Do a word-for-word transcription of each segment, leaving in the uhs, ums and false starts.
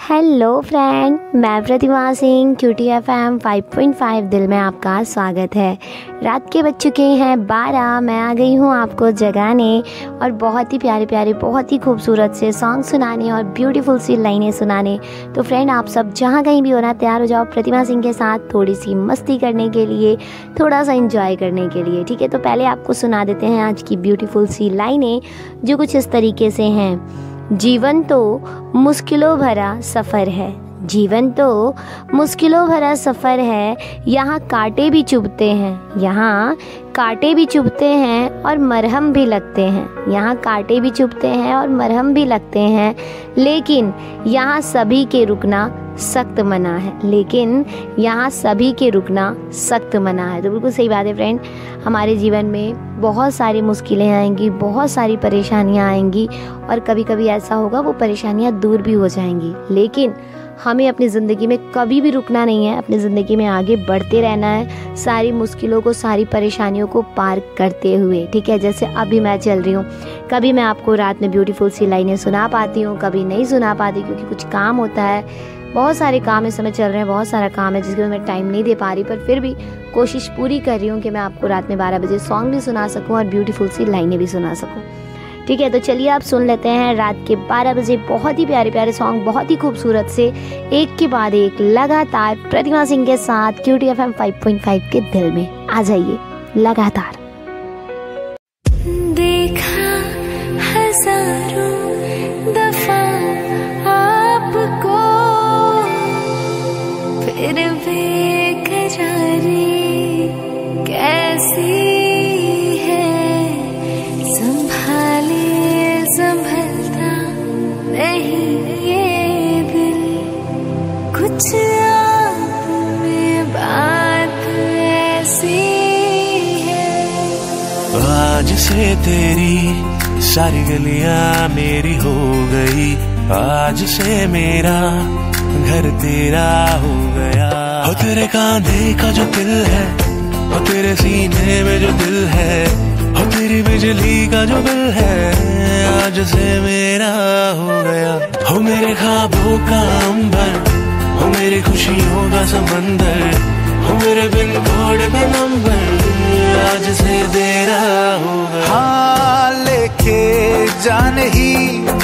Hello friend, मैं Pratima Singh QT F M five point five दिल में आपका स्वागत है। रात के बज चुके हैं बारह। मैं आ गई हूँ आपको जगाने और बहुत ही प्यारे प्यारे बहुत ही खूबसूरत से सॉन्ग सुनाने और ब्यूटीफुल सी लाइनें सुनाने। तो फ्रेंड, आप सब जहाँ कहीं भी होना तैयार हो जाओ प्रतिमा सिंह के साथ थोड़ी सी मस्ती करने के लिए, थोड़ा सा इंजॉय करने के लिए। ठीक है, तो पहले आपको सुना देते हैं आज की ब्यूटीफुल सी लाइनें जो कुछ इस तरीके से हैं। जीवन तो मुश्किलों भरा सफ़र है, जीवन तो मुश्किलों भरा सफ़र है, यहाँ कांटे भी चुभते हैं, यहाँ कांटे भी चुभते हैं और मरहम भी लगते हैं, यहाँ कांटे भी चुभते हैं और मरहम भी लगते हैं, लेकिन यहाँ सभी के रुकना सख्त मना है, लेकिन यहाँ सभी के रुकना सख्त मना है। तो बिल्कुल सही बात है फ्रेंड, हमारे जीवन में बहुत सारी मुश्किलें आएंगी, बहुत सारी परेशानियाँ आएंगी और कभी कभी ऐसा होगा वो परेशानियाँ दूर भी हो जाएंगी, लेकिन हमें अपनी ज़िंदगी में कभी भी रुकना नहीं है, अपनी ज़िंदगी में आगे बढ़ते रहना है, सारी मुश्किलों को, सारी परेशानियों को पार करते हुए। ठीक है, जैसे अभी मैं चल रही हूँ, कभी मैं आपको रात में ब्यूटीफुल सी लाइनें सुना पाती हूँ, कभी नहीं सुना पाती क्योंकि कुछ काम होता है, बहुत सारे काम इस समय चल रहे हैं, बहुत सारा काम है जिसके मैं टाइम नहीं दे पा रही, पर फिर भी कोशिश पूरी कर रही हूँ कि मैं आपको रात में बारह बजे सॉन्ग भी सुना सकूँ और ब्यूटीफुल सी लाइनें भी सुना सकूँ। ठीक है, तो चलिए आप सुन लेते हैं रात के बारह बजे बहुत ही प्यारे प्यारे सॉन्ग, बहुत ही खूबसूरत से, एक के बाद एक लगातार प्रतिमा सिंह के साथ QT F M five point five के दिल में। आ जाइए लगातार। देखा हजारों दफा आपको, फिर बेकरारी कैसी है, संभाले संभलता नहीं ये दिल, कुछ आप में बात ऐसी है। आज से तेरी सारी गलियां मेरी हो गई, आज से मेरा घर तेरा हो गया। हो तेरे कांधे का जो दिल है, हो तेरे सीने में जो दिल है, हो तेरी बिजली का जो बिल है, आज से मेरा हो गया। हो मेरे ख्वाबों का अंबर, हो मेरी खुशियों का समंदर, हो मेरे पिन कोड का नंबर, आज से तेरा हो गया। हाँ, लेके जाने ही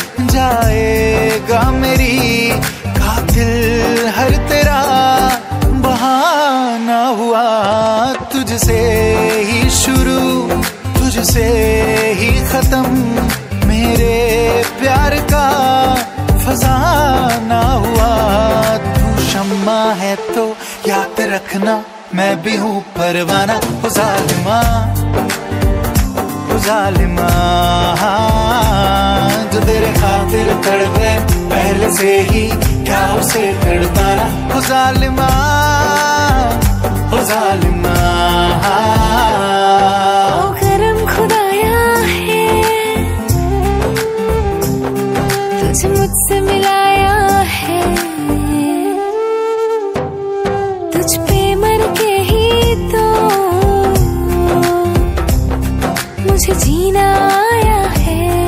जाएगा मेरी कातिल हर तेरा बहाना हुआ, तुझसे ही शुरू तुझसे ही खत्म, मेरे प्यार का फसाना हुआ। तू शम्मा है तो याद रखना, मैं भी हूँ परवाना। ओ जालिमा, ओ जालिमा, जो तेरे खातिर तड़पे पहले से ही, क्या उसे तड़पाना। ओ जालिमा, ओ जालिमा, ओ करम खुदाया है, तुझे मुझसे मिलाया है, तुझ पे मर के ही तो मुझे जीना आया है।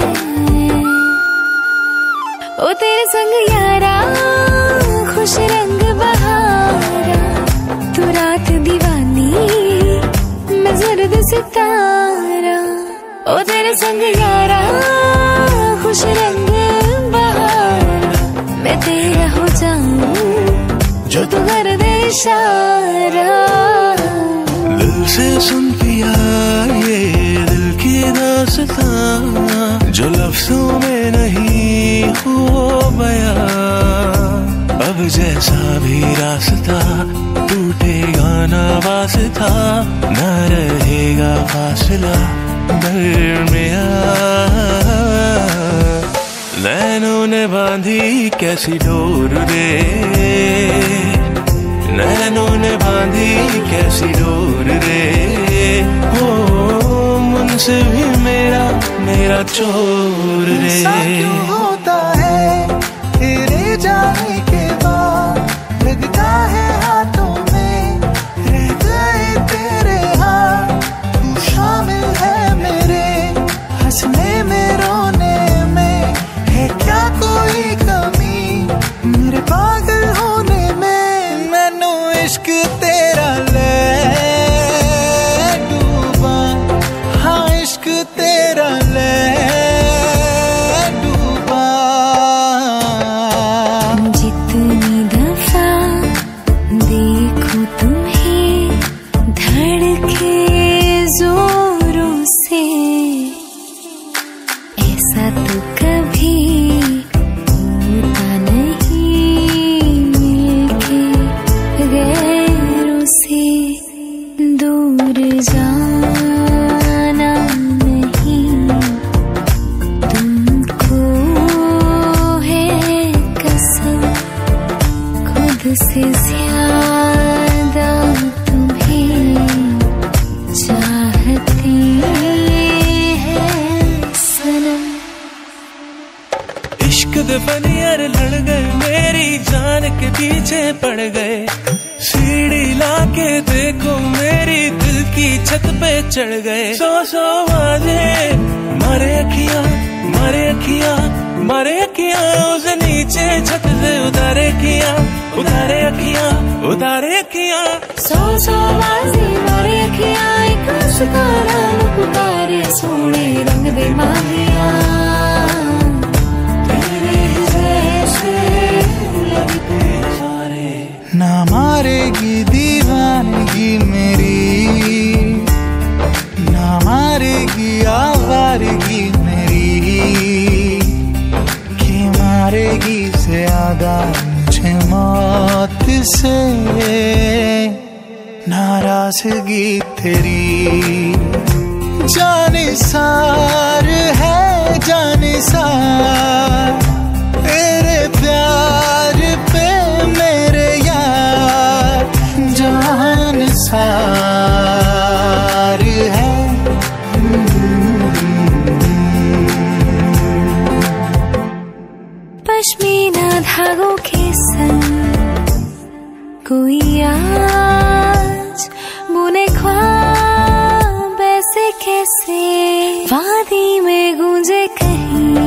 ओ तेरे संग यारा खुश रंग बहारा, तू रात दीवानी मैं जर्द सितारा। ओ तेरे संग यारा खुश रंग बहारा, मैं तेरा हो जाऊं जो तू कर दे इशारा। दिल से सुन पिया ये दिल की दास्तां, जो लफ्जों में नहीं हो बयां, अब जैसा भी रास्ता टूटेगा ना वास्ता, ना रहेगा फासला दरमियां। नैनों ने बांधी कैसी डोर रे, नैनों ने बांधी कैसी डोर रे, ओ मुझसे भी मेरा मेरा चोर रे। क्यों होता है तेरे जाने के बाद, लगता है हाथों में रह गए तेरे हाथ, तू शामिल है मेरे हंसने में रोने में, है क्या कोई कमी मेरे से ज्यादा तुम्हें चाहती है सनम। इश्क दे फनियर लड़ गए, मेरी जान के पीछे पड़ गए। सीढ़ी लाके देखो मेरी दिल की छत पे चढ़ गए। सौ सौ बाजे मारे अखियां, मारे अखियां, मारे अखियां, उस नीचे छत से उतारे अखियां, उतारे अखियां, उतारे अखियां। सौ सौ बाजी मारे अखियां, एक उसका नाम पुकारे, सोने रंग दे माहिया तेरे जैसे लगते सारे। ना मारेगी दीवानगी मेरी, ना मारेगी आवारगी मेरी, कि मारेगी ज्यादा मुझे मौत से नाराजगी तेरी। जाने सार है जाने सार तेरे प्यार पे मेरे यार, जान सार है। पश्मीना धागों के संग कोई आज बुने ख्वाब ऐसे कैसे, वादी में गूंजे कहीं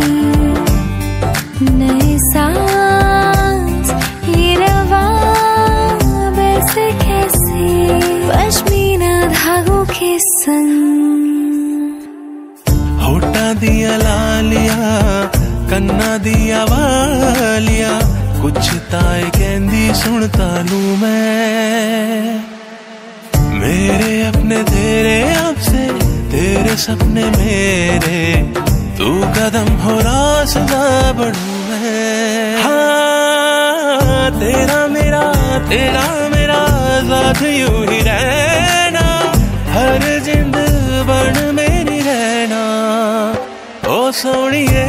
नए सांस ये रवाब ऐसे कैसे, पश्मीना धागों के संग। होठा दिया लालिया, कन्ना दिया वालिया, कुछ ताए कहंदी सुनता लू मैं। मेरे अपने तेरे आपसे, तेरे सपने मेरे, तू कदम हो रास्ता बढ़ू मैं। हाँ तेरा मेरा, तेरा मेरा साथ यूं ही रहना, हर जिंद बन मेरी रहना। ओ सोनिए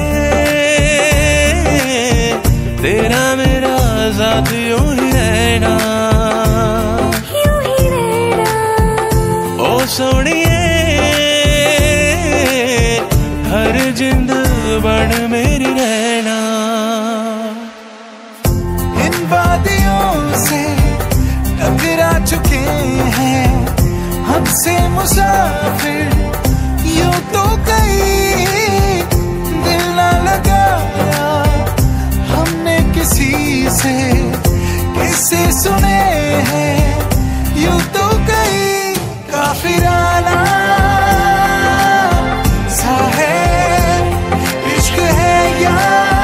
तेरा मेरा साथ यूं ही रहना, यूं ही रहना। ओ सोनिए हर जिंद बन मेरी रहना। इन वादियों से टकरा चुके हैं हमसे मुसाफिर, यूं तो कहीं दिल ना लगाया हमने किसी से, किससे सुने हैं यूं तो कहीं काफिराना सा है। इश्क है या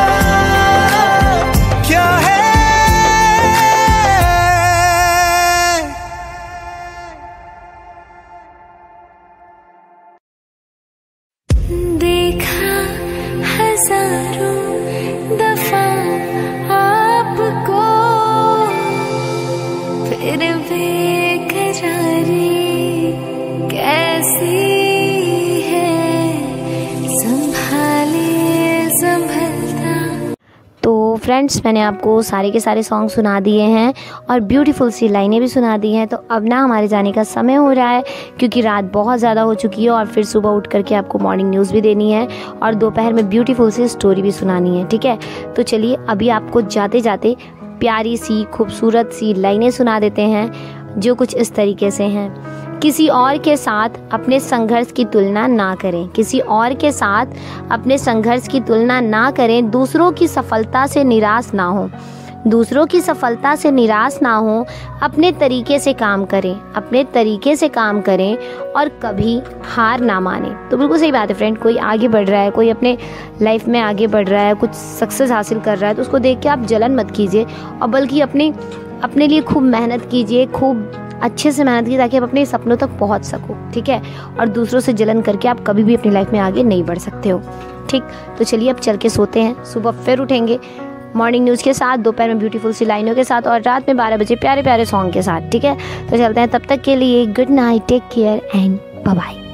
क्या है? देखा हजारों दफा आपको, फिर बेकरारी कैसी है, संभाले संभलता। तो फ्रेंड्स, मैंने आपको सारे के सारे सॉन्ग सुना दिए हैं और ब्यूटीफुल सी लाइनें भी सुना दी हैं। तो अब ना हमारे जाने का समय हो रहा है, क्योंकि रात बहुत ज़्यादा हो चुकी है और फिर सुबह उठ करके आपको मॉर्निंग न्यूज़ भी देनी है और दोपहर में ब्यूटीफुल सी स्टोरी भी सुनानी है। ठीक है, तो चलिए अभी आपको जाते जाते प्यारी सी खूबसूरत सी लाइनें सुना देते हैं, जो कुछ इस तरीके से हैं। किसी और के साथ अपने संघर्ष की तुलना ना करें, किसी और के साथ अपने संघर्ष की तुलना ना करें। दूसरों की सफलता से निराश ना हो, दूसरों की सफलता से निराश ना हो। अपने तरीके से काम करें, अपने तरीके से काम करें और कभी हार ना माने। तो बिल्कुल सही बात है फ्रेंड, कोई आगे बढ़ रहा है, कोई अपने लाइफ में आगे बढ़ रहा है, कुछ सक्सेस हासिल कर रहा है, तो उसको देख के आप जलन मत कीजिए और बल्कि अपने अपने लिए खूब मेहनत कीजिए, खूब अच्छे से मेहनत कीजिए ताकि आप अपने सपनों तक पहुंच सको। ठीक है, और दूसरों से जलन करके आप कभी भी अपनी लाइफ में आगे नहीं बढ़ सकते हो। ठीक, तो चलिए अब चल के सोते हैं, सुबह फिर उठेंगे मॉर्निंग न्यूज़ के साथ, दोपहर में ब्यूटीफुल सी लाइनों के साथ और रात में बारह बजे प्यारे प्यारे सॉन्ग के साथ। ठीक है, तो चलते हैं, तब तक के लिए good night, take care and bye bye.